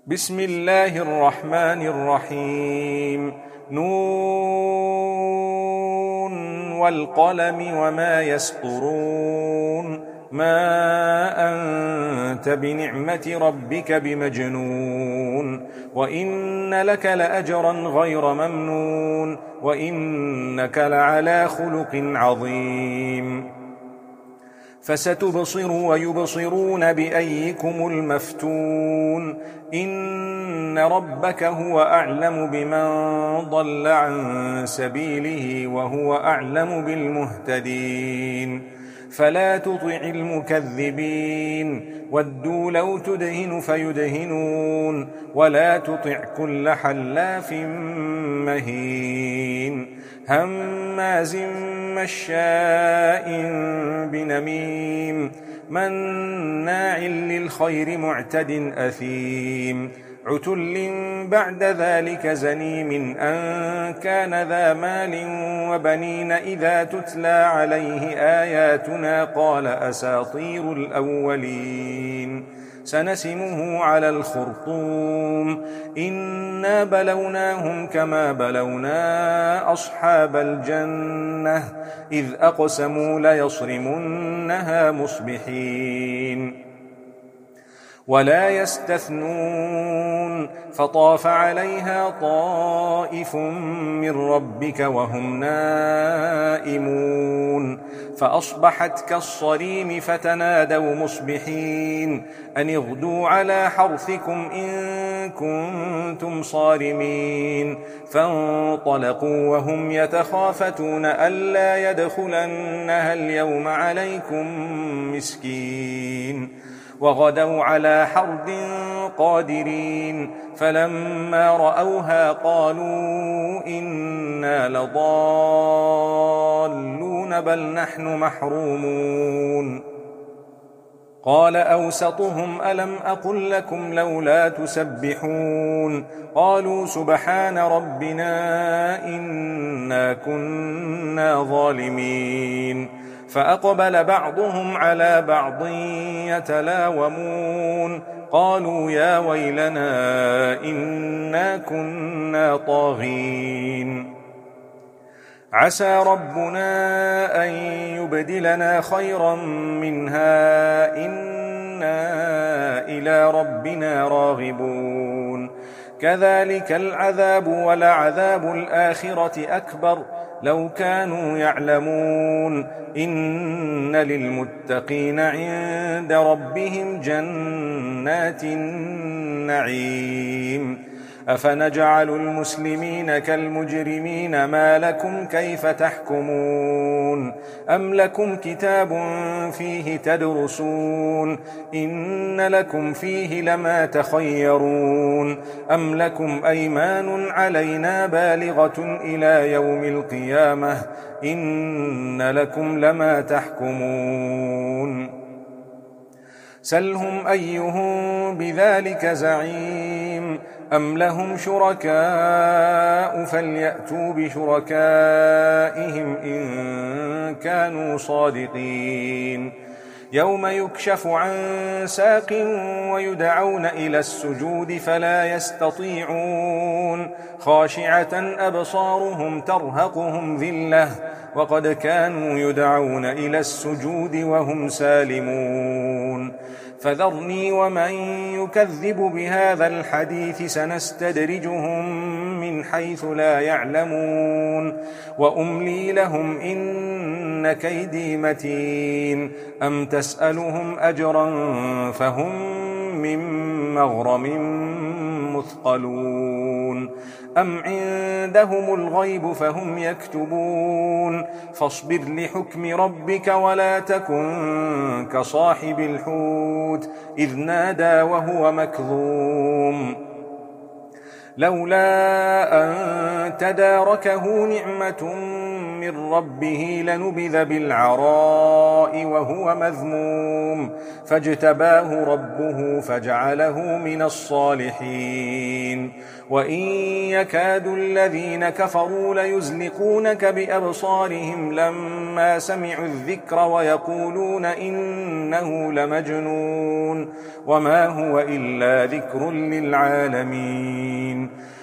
بسم الله الرحمن الرحيم. نون والقلم وما يسطرون ما أنت بنعمة ربك بمجنون وإن لك لأجرا غير ممنون وإنك لعلى خلق عظيم. فستبصر ويبصرون بأيكم المفتون إن ربك هو أعلم بمن ضل عن سبيله وهو أعلم بالمهتدين. فلا تطع المكذبين ودوا لو تدهن فيدهنون ولا تطع كل حلاف مهين هماز مشاء بنميم مناع للخير معتد أثيم عتل بعد ذلك زنيم أن كان ذا مال وبنين إذا تتلى عليه آياتنا قال أساطير الأولين سنسمه على الخرطوم إنا بلوناهم كما بلونا أصحاب الجنة إذ أقسموا ليصرمنها مصبحين ولا يستثنون فطاف عليها طائف من ربك وهم نائمون فأصبحت كالصريم فتنادوا مصبحين أن اغدوا على حرثكم إن كنتم صارمين فانطلقوا وهم يتخافتون ألا يدخلنها اليوم عليكم مسكين وغدوا على حرد قادرين فلما رأوها قالوا إنا لضالون بل نحن محرومون قال أوسطهم ألم أقل لكم لولا تسبحون قالوا سبحان ربنا إنا كنا ظالمين فأقبل بعضهم على بعض يتلاومون قالوا يا ويلنا إنا كنا طاغين عسى ربنا أن يبدلنا خيرا منها إنا إلى ربنا راغبون كذلك العذاب ولعذاب الآخرة أكبر لو كانوا يعلمون إن للمتقين عند ربهم جنات النعيم أفنجعل المسلمين كالمجرمين ما لكم كيف تحكمون أم لكم كتاب فيه تدرسون إن لكم فيه لما تخيرون أم لكم أيمان علينا بالغة إلى يوم القيامة إن لكم لما تحكمون سلهم أيهم بذلك زعيم أم لهم شركاء فليأتوا بشركائهم إن كانوا صادقين يوم يكشف عن ساق ويدعون إلى السجود فلا يستطيعون خاشعة أبصارهم ترهقهم ذلة وقد كانوا يدعون إلى السجود وهم سالمون فذرني ومن يكذب بهذا الحديث سنستدرجهم من حيث لا يعلمون وأملي لهم إن كيدي متين أم تسألهم أجرا فهم من مغرم مثقلون أم عندهم الغيب فهم يكتبون فاصبر لحكم ربك ولا تكن كصاحب الحوت إذ نادى وهو مكظوم لولا أن تداركه نعمة من ربه لنبذ بالعراء وهو مذموم فاجتباه ربه فجعله من الصالحين وإن يكاد الذين كفروا ليزلقونك بأبصارهم لما سمعوا الذكر ويقولون إنه لمجنون وما هو إلا ذكر للعالمين